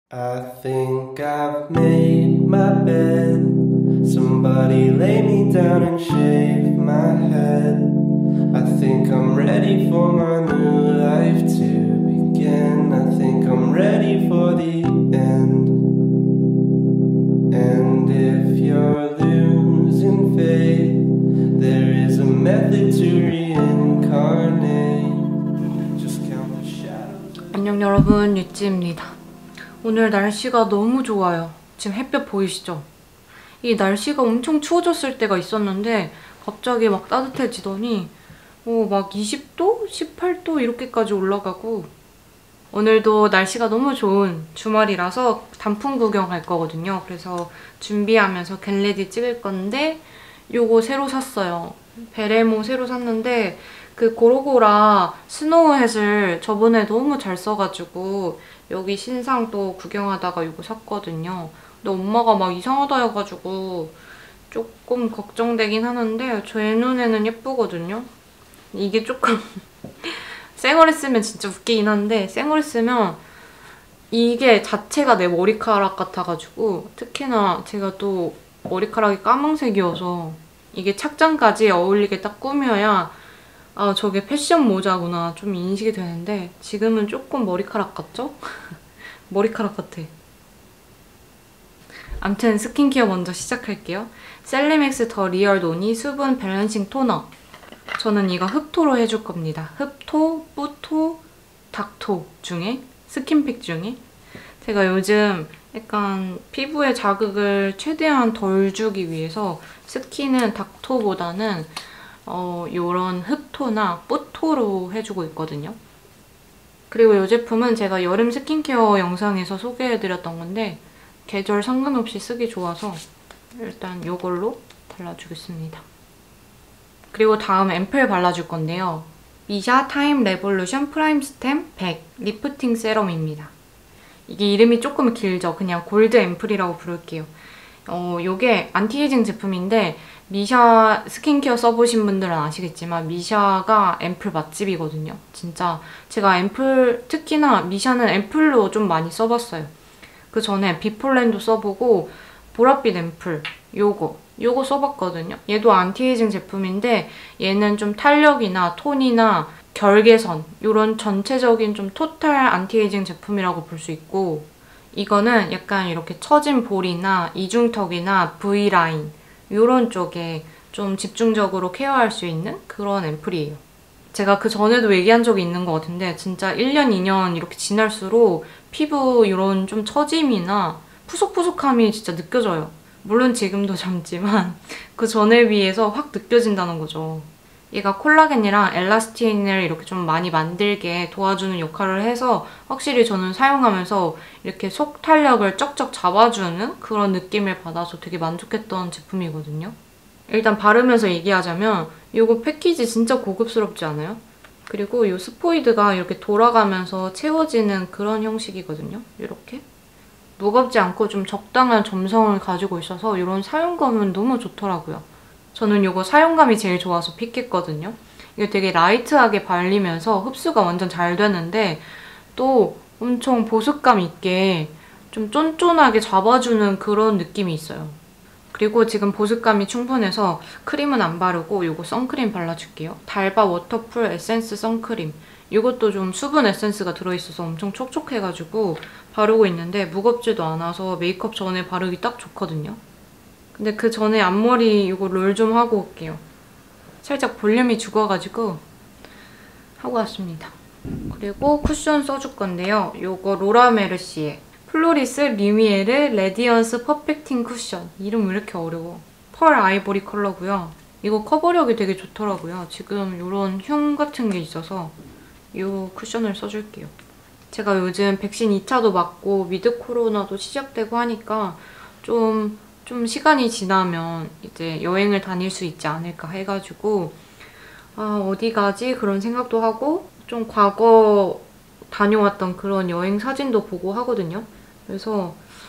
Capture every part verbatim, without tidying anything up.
I think I've made my bed. Somebody lay me down and shave my head. I think I'm ready for my new life to begin. I think I'm ready for the end. And if you're losing faith, there is a method to reincarnate. Just count the shadows. 안녕 여러분, 유찌입니다. 오늘 날씨가 너무 좋아요. 지금 햇볕 보이시죠? 이 날씨가 엄청 추워졌을 때가 있었는데 갑자기 막 따뜻해지더니 어, 막 이십 도? 십팔 도 이렇게까지 올라가고, 오늘도 날씨가 너무 좋은 주말이라서 단풍 구경 갈 거거든요. 그래서 준비하면서 겟레디 찍을 건데 요거 새로 샀어요. 베레모 새로 샀는데 그 고로고라 스노우햇을 저번에 너무 잘 써가지고 여기 신상 또 구경하다가 이거 샀거든요. 근데 엄마가 막 이상하다 해가지고 조금 걱정되긴 하는데 제 눈에는 예쁘거든요. 이게 조금 쌩얼에 쓰면 진짜 웃기긴 한데, 쌩얼에 쓰면 이게 자체가 내 머리카락 같아가지고, 특히나 제가 또 머리카락이 까망색이어서 이게 착장까지 어울리게 딱 꾸며야 아, 저게 패션 모자구나 좀 인식이 되는데, 지금은 조금 머리카락 같죠? 머리카락 같아. 암튼 스킨케어 먼저 시작할게요. 셀리맥스 더 리얼 노니 수분 밸런싱 토너. 저는 이거 흡토로 해줄 겁니다. 흡토, 뿌토, 닥토 중에, 스킨팩 중에. 제가 요즘 약간 피부에 자극을 최대한 덜 주기 위해서 스킨은 닥토보다는 어, 요런 흡토나 뿌토로 해주고 있거든요. 그리고 이 제품은 제가 여름 스킨케어 영상에서 소개해드렸던 건데 계절 상관없이 쓰기 좋아서 일단 요걸로 발라주겠습니다. 그리고 다음 앰플 발라줄 건데요. 미샤 타임 레볼루션 프라임 스템 백 리프팅 세럼입니다. 이게 이름이 조금 길죠? 그냥 골드 앰플이라고 부를게요. 어, 요게 안티에이징 제품인데 미샤 스킨케어 써보신 분들은 아시겠지만 미샤가 앰플 맛집이거든요. 진짜 제가 앰플, 특히나 미샤는 앰플로 좀 많이 써봤어요. 그 전에 비폴렌도 써보고 보랏빛 앰플 요거 요거 써봤거든요. 얘도 안티에이징 제품인데 얘는 좀 탄력이나 톤이나 결 개선 요런 전체적인 좀 토탈 안티에이징 제품이라고 볼 수 있고, 이거는 약간 이렇게 처진 볼이나 이중턱이나 V라인 요런 쪽에 좀 집중적으로 케어할 수 있는 그런 앰플이에요. 제가 그 전에도 얘기한 적이 있는 것 같은데 진짜 일 년, 이 년 이렇게 지날수록 피부 이런 좀 처짐이나 푸석푸석함이 진짜 느껴져요. 물론 지금도 젊지만 그 전에 비해서 확 느껴진다는 거죠. 얘가 콜라겐이랑 엘라스틴을 이렇게 좀 많이 만들게 도와주는 역할을 해서 확실히 저는 사용하면서 이렇게 속 탄력을 쩍쩍 잡아주는 그런 느낌을 받아서 되게 만족했던 제품이거든요. 일단 바르면서 얘기하자면 이거 패키지 진짜 고급스럽지 않아요? 그리고 이 스포이드가 이렇게 돌아가면서 채워지는 그런 형식이거든요. 이렇게. 무겁지 않고 좀 적당한 점성을 가지고 있어서 이런 사용감은 너무 좋더라고요. 저는 이거 사용감이 제일 좋아서 픽했거든요. 이게 되게 라이트하게 발리면서 흡수가 완전 잘 되는데 또 엄청 보습감 있게 좀 쫀쫀하게 잡아주는 그런 느낌이 있어요. 그리고 지금 보습감이 충분해서 크림은 안 바르고 이거 선크림 발라줄게요. 달바 워터풀 에센스 선크림. 이것도 좀 수분 에센스가 들어있어서 엄청 촉촉해가지고 바르고 있는데 무겁지도 않아서 메이크업 전에 바르기 딱 좋거든요. 근데 그 전에 앞머리 이거 롤 좀 하고 올게요. 살짝 볼륨이 죽어가지고 하고 왔습니다. 그리고 쿠션 써줄 건데요. 이거 로라 메르시의 플로리스 리미에르 레디언스 퍼펙팅 쿠션. 이름 왜 이렇게 어려워. 펄 아이보리 컬러고요. 이거 커버력이 되게 좋더라고요. 지금 이런 흉 같은 게 있어서 이 쿠션을 써줄게요. 제가 요즘 백신 이 차도 맞고 미드 코로나도 시작되고 하니까 좀, 좀 시간이 지나면 이제 여행을 다닐 수 있지 않을까 해가지고 아, 어디 가지? 그런 생각도 하고 좀 과거 다녀왔던 그런 여행 사진도 보고 하거든요. 그래서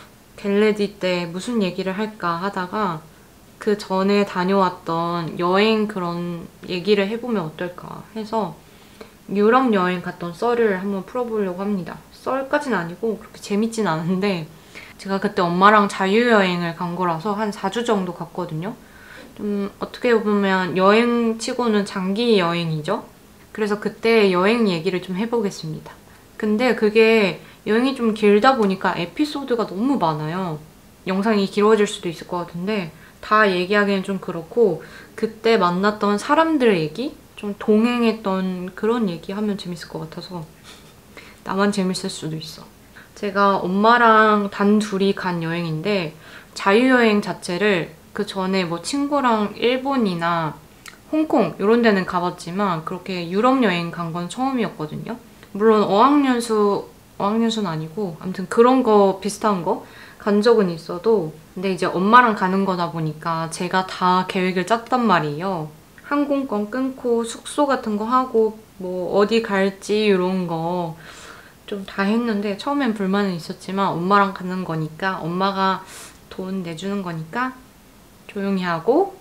겟레디 때 무슨 얘기를 할까 하다가 그 전에 다녀왔던 여행 그런 얘기를 해보면 어떨까 해서 유럽 여행 갔던 썰을 한번 풀어보려고 합니다. 썰까지는 아니고 그렇게 재밌진 않은데 제가 그때 엄마랑 자유여행을 간 거라서 한 사 주 정도 갔거든요. 좀 어떻게 보면 여행치고는 장기 여행이죠. 그래서 그때 여행 얘기를 좀 해보겠습니다. 근데 그게 여행이 좀 길다 보니까 에피소드가 너무 많아요. 영상이 길어질 수도 있을 것 같은데 다 얘기하기는 좀 그렇고 그때 만났던 사람들 얘기? 좀 동행했던 그런 얘기하면 재밌을 것 같아서 나만 재밌을 수도 있어. 제가 엄마랑 단 둘이 간 여행인데 자유여행 자체를 그 전에 뭐 친구랑 일본이나 홍콩 이런 데는 가봤지만 그렇게 유럽 여행 간 건 처음이었거든요. 물론 어학연수, 어학연수는 아니고 아무튼 그런 거 비슷한 거 간 적은 있어도 근데 이제 엄마랑 가는 거다 보니까 제가 다 계획을 짰단 말이에요. 항공권 끊고 숙소 같은 거 하고 뭐 어디 갈지 이런 거 좀 다 했는데 처음엔 불만은 있었지만 엄마랑 가는 거니까 엄마가 돈 내주는 거니까 조용히 하고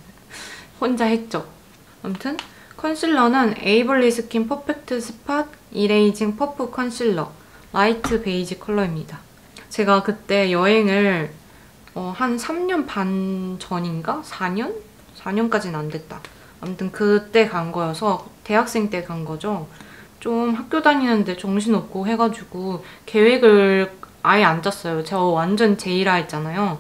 혼자 했죠. 아무튼 컨실러는 에이블리 스킨 퍼펙트 스팟 이레이징 퍼프 컨실러 라이트 베이지 컬러입니다. 제가 그때 여행을 어, 한 삼 년 반 전인가? 사 년? 사 년까지는 안 됐다. 아무튼 그때 간 거여서 대학생 때 간 거죠. 좀 학교 다니는데 정신없고 해가지고 계획을 아예 안 짰어요. 저 완전 제이라 했잖아요.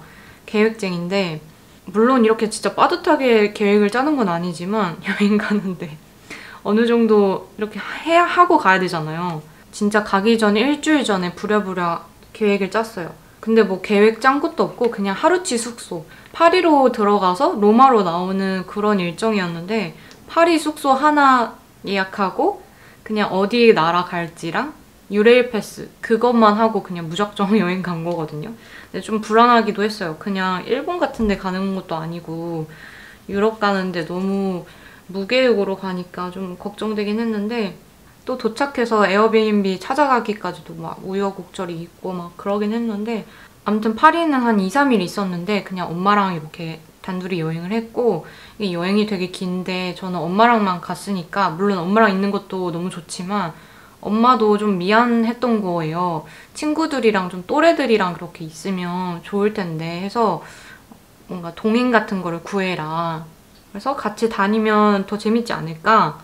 계획쟁인데 물론 이렇게 진짜 빠듯하게 계획을 짜는 건 아니지만 여행 가는데 어느 정도 이렇게 해야 하고 가야 되잖아요. 진짜 가기 전에 일주일 전에 부랴부랴 계획을 짰어요. 근데 뭐 계획 짠 것도 없고 그냥 하루치 숙소. 파리로 들어가서 로마로 나오는 그런 일정이었는데 파리 숙소 하나 예약하고 그냥 어디 나라 갈지랑 유레일 패스 그것만 하고 그냥 무작정 여행 간 거거든요. 근데 좀 불안하기도 했어요. 그냥 일본 같은 데 가는 것도 아니고 유럽 가는데 너무 무계획으로 가니까 좀 걱정되긴 했는데 또 도착해서 에어비앤비 찾아가기까지도 막 우여곡절이 있고 막 그러긴 했는데 아무튼 파리는 한 이, 삼 일 있었는데 그냥 엄마랑 이렇게 단둘이 여행을 했고 이 여행이 되게 긴데 저는 엄마랑만 갔으니까 물론 엄마랑 있는 것도 너무 좋지만 엄마도 좀 미안했던 거예요. 친구들이랑 좀 또래들이랑 그렇게 있으면 좋을 텐데 해서 뭔가 동행 같은 거를 구해라. 그래서 같이 다니면 더 재밌지 않을까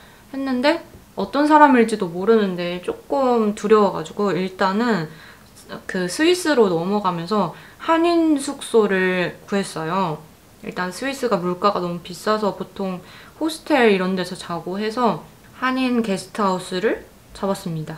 했는데 어떤 사람일지도 모르는데 조금 두려워가지고 일단은 그 스위스로 넘어가면서 한인 숙소를 구했어요. 일단 스위스가 물가가 너무 비싸서 보통 호스텔 이런 데서 자고 해서 한인 게스트하우스를 잡았습니다.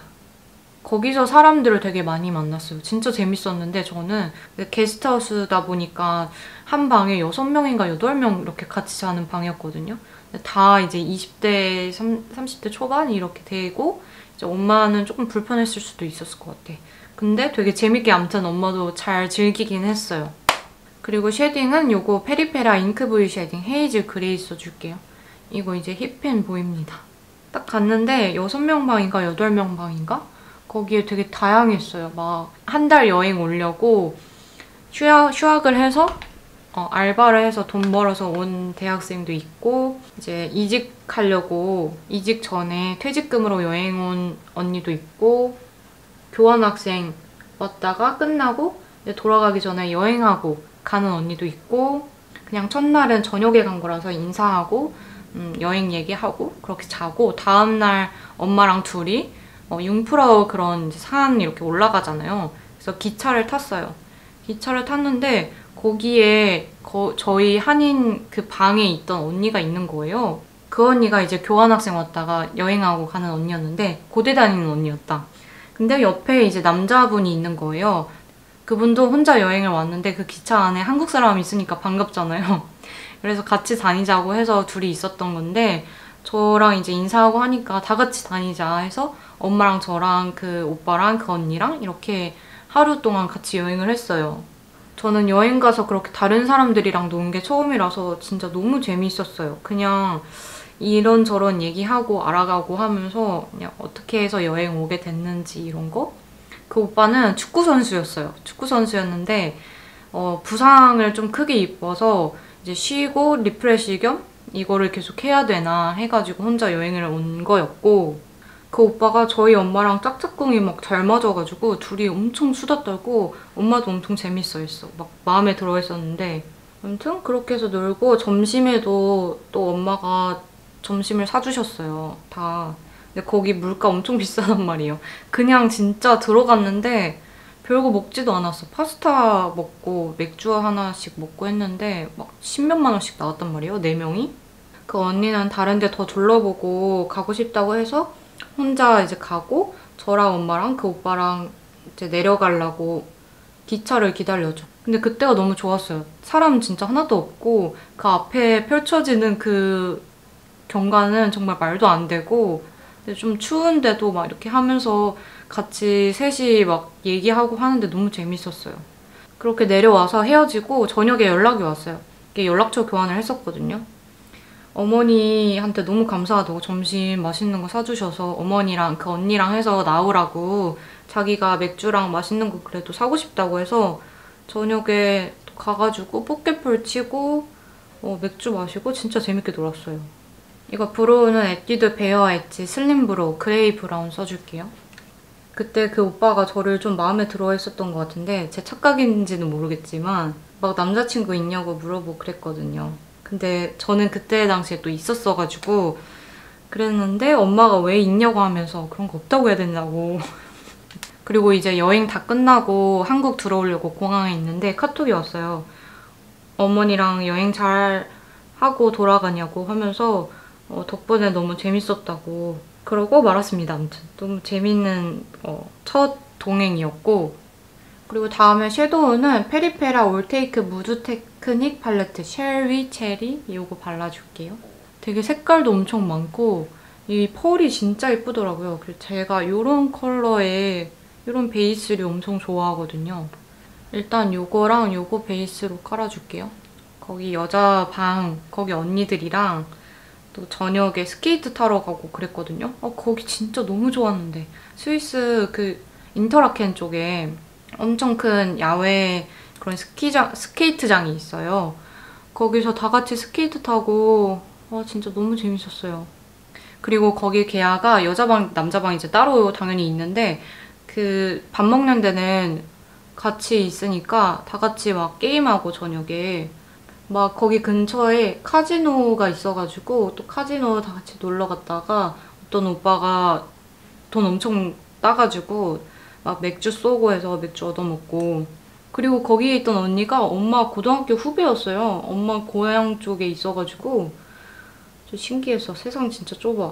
거기서 사람들을 되게 많이 만났어요. 진짜 재밌었는데 저는 게스트하우스다 보니까 한 방에 여섯 명인가 여덟 명 이렇게 같이 자는 방이었거든요. 다 이제 이십 대, 삼십 대 초반 이렇게 되고 이제 엄마는 조금 불편했을 수도 있었을 것 같아. 근데 되게 재밌게 아무튼 엄마도 잘 즐기긴 했어요. 그리고 쉐딩은 요거 페리페라 잉크 브이 쉐딩 헤이즐 그레이 써줄게요. 이거 이제 힙펜 보입니다. 딱 갔는데 여섯 명 방인가 여덟 명 방인가? 거기에 되게 다양했어요. 막 한 달 여행 오려고 휴학, 휴학을 해서 어, 알바를 해서 돈 벌어서 온 대학생도 있고 이제 이직하려고 이직 전에 퇴직금으로 여행 온 언니도 있고 교환학생 왔다가 끝나고 이제 돌아가기 전에 여행하고 가는 언니도 있고 그냥 첫날은 저녁에 간 거라서 인사하고 음, 여행 얘기하고 그렇게 자고 다음날 엄마랑 둘이 어, 융프라우 그런 이제 산 이렇게 올라가잖아요. 그래서 기차를 탔어요. 기차를 탔는데 거기에 거, 저희 한인 그 방에 있던 언니가 있는 거예요. 그 언니가 이제 교환학생 왔다가 여행하고 가는 언니였는데 고대 다니는 언니였다. 근데 옆에 이제 남자분이 있는 거예요. 그분도 혼자 여행을 왔는데 그 기차 안에 한국 사람이 있으니까 반갑잖아요. 그래서 같이 다니자고 해서 둘이 있었던 건데 저랑 이제 인사하고 하니까 다 같이 다니자 해서 엄마랑 저랑 그 오빠랑 그 언니랑 이렇게 하루 동안 같이 여행을 했어요. 저는 여행 가서 그렇게 다른 사람들이랑 노는 게 처음이라서 진짜 너무 재미있었어요. 그냥 이런저런 얘기하고 알아가고 하면서 그냥 어떻게 해서 여행 오게 됐는지 이런 거? 그 오빠는 축구 선수였어요. 축구 선수였는데 어, 부상을 좀 크게 입어서 이제 쉬고 리프레시 겸 이거를 계속 해야 되나 해가지고 혼자 여행을 온 거였고 그 오빠가 저희 엄마랑 짝짝꿍이 막 잘 맞아가지고 둘이 엄청 수다 떨고 엄마도 엄청 재밌어 했어. 막 마음에 들어 했었는데 아무튼 그렇게 해서 놀고 점심에도 또 엄마가 점심을 사주셨어요. 다. 근데 거기 물가 엄청 비싸단 말이에요. 그냥 진짜 들어갔는데 별거 먹지도 않았어. 파스타 먹고 맥주 하나씩 먹고 했는데 막 십몇만 원씩 나왔단 말이에요. 네 명이. 그 언니는 다른 데 더 둘러보고 가고 싶다고 해서 혼자 이제 가고 저랑 엄마랑 그 오빠랑 이제 내려가려고 기차를 기다려줘. 근데 그때가 너무 좋았어요. 사람 진짜 하나도 없고 그 앞에 펼쳐지는 그 경관은 정말 말도 안 되고 근데 좀 추운데도 막 이렇게 하면서 같이 셋이 막 얘기하고 하는데 너무 재밌었어요. 그렇게 내려와서 헤어지고 저녁에 연락이 왔어요. 이게 연락처 교환을 했었거든요. 어머니한테 너무 감사하다고 점심 맛있는 거 사주셔서 어머니랑 그 언니랑 해서 나오라고 자기가 맥주랑 맛있는 거 그래도 사고 싶다고 해서 저녁에 가가지고 포켓볼 치고 어, 맥주 마시고 진짜 재밌게 놀았어요. 이거 브로우는 에뛰드 베어 엣지 슬림 브로우 그레이 브라운 써줄게요. 그때 그 오빠가 저를 좀 마음에 들어 했었던 것 같은데 제 착각인지는 모르겠지만 막 남자친구 있냐고 물어보고 그랬거든요. 근데 저는 그때 당시에 또 있었어가지고 그랬는데 엄마가 왜 있냐고 하면서 그런 거 없다고 해야 된다고. 그리고 이제 여행 다 끝나고 한국 들어오려고 공항에 있는데 카톡이 왔어요. 어머니랑 여행 잘 하고 돌아가냐고 하면서 어, 덕분에 너무 재밌었다고 그러고 말았습니다. 아무튼 너무 재밌는 어, 첫 동행이었고 그리고 다음에 섀도우는 페리페라 올테이크 무드 테크닉 팔레트 쉘위 체리 이거 발라줄게요. 되게 색깔도 엄청 많고 이 펄이 진짜 예쁘더라고요. 그래서 제가 이런 컬러의 이런 베이스를 엄청 좋아하거든요. 일단 이거랑 이거 베이스로 깔아줄게요. 거기 여자 방 거기 언니들이랑 또 저녁에 스케이트 타러 가고 그랬거든요. 어, 거기 진짜 너무 좋았는데 스위스 그 인터라켄 쪽에 엄청 큰 야외 그런 스키장, 스케이트장이 있어요. 거기서 다 같이 스케이트 타고 와 진짜 너무 재밌었어요. 그리고 거기 계야가 여자방, 남자방 이제 따로 당연히 있는데 그 밥 먹는 데는 같이 있으니까 다 같이 막 게임하고 저녁에 막 거기 근처에 카지노가 있어가지고 또 카지노 다 같이 놀러 갔다가 어떤 오빠가 돈 엄청 따가지고 막 맥주 쏘고 해서 맥주 얻어먹고 그리고 거기에 있던 언니가 엄마 고등학교 후배였어요. 엄마 고향 쪽에 있어가지고 좀 신기했어. 세상 진짜 좁아.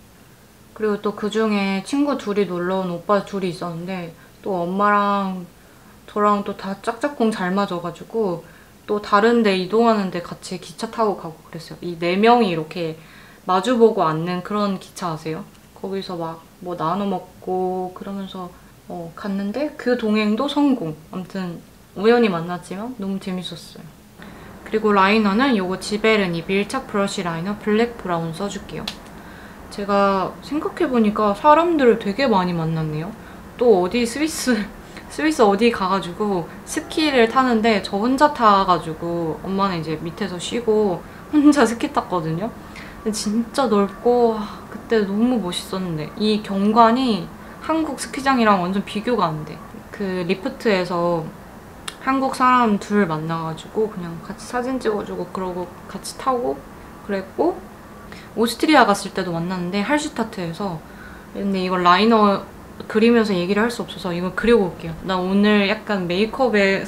그리고 또 그중에 친구 둘이 놀러온 오빠 둘이 있었는데 또 엄마랑 저랑 또 다 짝짝꿍 잘 맞아가지고 또 다른 데 이동하는데 같이 기차 타고 가고 그랬어요. 이 네 명이 이렇게 마주보고 앉는 그런 기차 아세요? 거기서 막 뭐 나눠 먹고 그러면서 어, 갔는데 그 동행도 성공. 아무튼 우연히 만났지만 너무 재밌었어요. 그리고 라이너는 이거 지베르니 밀착 브러쉬 라이너 블랙 브라운 써줄게요. 제가 생각해보니까 사람들을 되게 많이 만났네요. 또 어디 스위스 스위스 어디 가가지고 스키를 타는데 저 혼자 타가지고 엄마는 이제 밑에서 쉬고 혼자 스키 탔거든요. 근데 진짜 넓고 아, 그때 너무 멋있었는데 이 경관이 한국 스키장이랑 완전 비교가 안 돼. 그 리프트에서 한국 사람 둘 만나가지고 그냥 같이 사진 찍어주고 그러고 같이 타고 그랬고 오스트리아 갔을 때도 만났는데 할슈타트에서 근데 이걸 라이너 그리면서 얘기를 할 수 없어서 이걸 그리고 올게요. 나 오늘 약간 메이크업에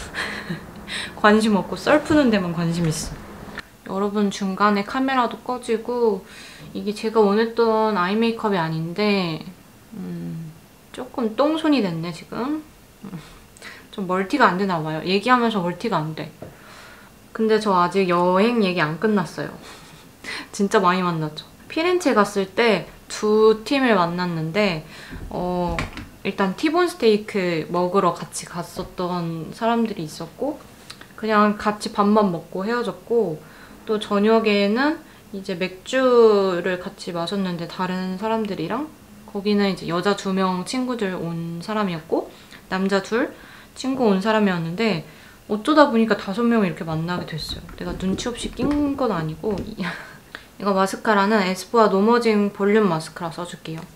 관심 없고 썰 푸는 데만 관심 있어. 여러분 중간에 카메라도 꺼지고 이게 제가 원했던 아이 메이크업이 아닌데 음, 조금 똥손이 됐네 지금. 좀 멀티가 안 되나 봐요. 얘기하면서 멀티가 안 돼. 근데 저 아직 여행 얘기 안 끝났어요. 진짜 많이 만났죠. 피렌체 갔을 때 두 팀을 만났는데 어, 일단 티본 스테이크 먹으러 같이 갔었던 사람들이 있었고 그냥 같이 밥만 먹고 헤어졌고 또 저녁에는 이제 맥주를 같이 마셨는데 다른 사람들이랑 거기는 이제 여자 두 명 친구들 온 사람이었고 남자 둘 친구 온 사람이었는데 어쩌다 보니까 다섯 명을 이렇게 만나게 됐어요. 내가 눈치 없이 낀 건 아니고 이거 마스카라는 에스쁘아 노머징 볼륨 마스카라 써줄게요.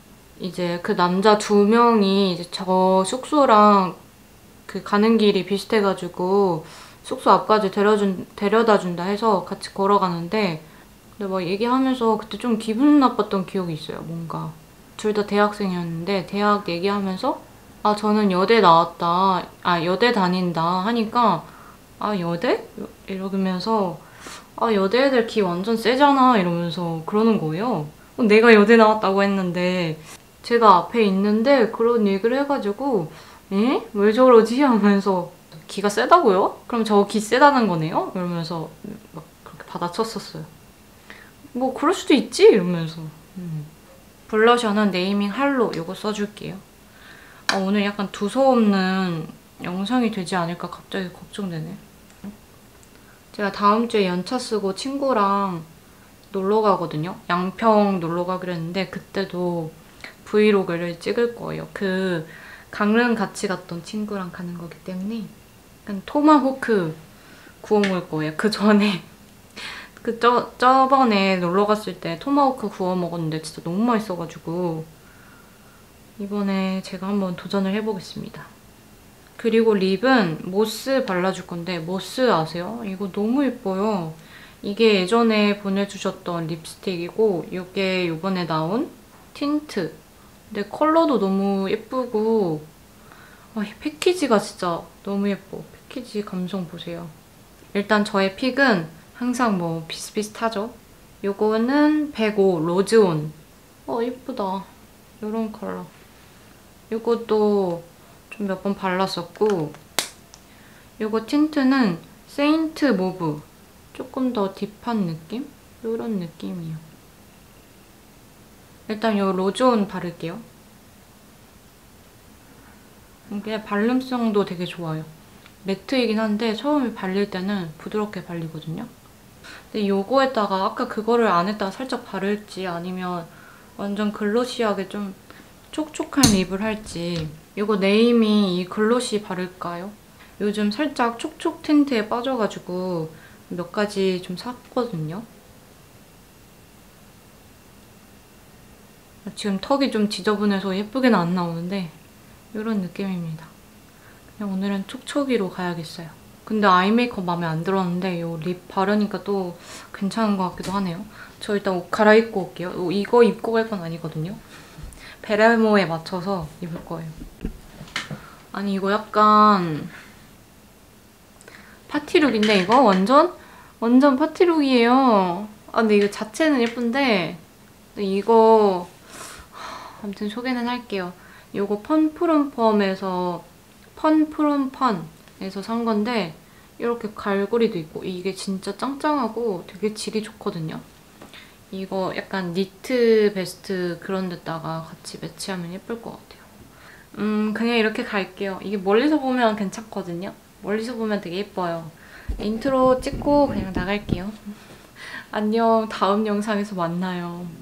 이제 그 남자 두 명이 이제 저 숙소랑 그 가는 길이 비슷해가지고 숙소 앞까지 데려준, 데려다 준다 해서 같이 걸어가는데, 근데 막 얘기하면서 그때 좀 기분 나빴던 기억이 있어요. 뭔가 둘 다 대학생이었는데 대학 얘기하면서 아 저는 여대 나왔다, 아 여대 다닌다 하니까 아 여대? 이러면서 아 여대 애들 기 완전 세잖아 이러면서 그러는 거예요. 내가 여대 나왔다고 했는데 제가 앞에 있는데 그런 얘기를 해가지고 에? 왜 저러지? 하면서 기가 세다고요? 그럼 저 기 세다는 거네요? 이러면서 막 그렇게 받아쳤었어요. 뭐 그럴 수도 있지? 이러면서. 음. 블러셔는 네이밍 할로 이거 써줄게요. 아, 오늘 약간 두서없는 영상이 되지 않을까 갑자기 걱정되네. 제가 다음 주에 연차 쓰고 친구랑 놀러 가거든요. 양평 놀러 가기로 했는데 그때도 브이로그를 찍을 거예요. 그 강릉 같이 갔던 친구랑 가는 거기 때문에 약간 토마호크 구워 먹을 거예요. 그 전에 그 저, 저번에 놀러 갔을 때 토마호크 구워 먹었는데 진짜 너무 맛있어가지고 이번에 제가 한번 도전을 해보겠습니다. 그리고 립은 모스 발라줄 건데 모스 아세요? 이거 너무 예뻐요. 이게 예전에 보내주셨던 립스틱이고 이게 이번에 나온 틴트. 근데 컬러도 너무 예쁘고 아, 이 패키지가 진짜 너무 예뻐. 패키지 감성 보세요. 일단 저의 픽은 항상 뭐 비슷비슷하죠? 요거는 백오 로즈온. 어 예쁘다. 요런 컬러. 요것도 좀 몇 번 발랐었고 요거 틴트는 세인트 모브. 조금 더 딥한 느낌? 요런 느낌이에요. 일단 요 로즈온 바를게요. 이게 발림성도 되게 좋아요. 매트이긴 한데 처음에 발릴 때는 부드럽게 발리거든요. 근데 요거에다가 아까 그거를 안에다가 살짝 바를지 아니면 완전 글로시하게 좀 촉촉한 립을 할지. 요거 네이밍 이 글로시 바를까요? 요즘 살짝 촉촉 틴트에 빠져가지고 몇 가지 좀 샀거든요. 지금 턱이 좀 지저분해서 예쁘게는 안 나오는데 이런 느낌입니다. 그냥 오늘은 촉촉이로 가야겠어요. 근데 아이 메이크업 마음에 안 들었는데 이 립 바르니까 또 괜찮은 것 같기도 하네요. 저 일단 옷 갈아입고 올게요. 이거 입고 갈 건 아니거든요. 베레모에 맞춰서 입을 거예요. 아니 이거 약간 파티룩인데 이거 완전? 완전 파티룩이에요. 아 근데 이거 자체는 예쁜데 근데 이거 아무튼 소개는 할게요. 이거 펀프롬펌에서 펀프롬펀에서 산 건데 이렇게 갈고리도 있고 이게 진짜 짱짱하고 되게 질이 좋거든요. 이거 약간 니트 베스트 그런 데다가 같이 매치하면 예쁠 것 같아요. 음 그냥 이렇게 갈게요. 이게 멀리서 보면 괜찮거든요. 멀리서 보면 되게 예뻐요. 인트로 찍고 그냥 나갈게요. 안녕. 다음 영상에서 만나요.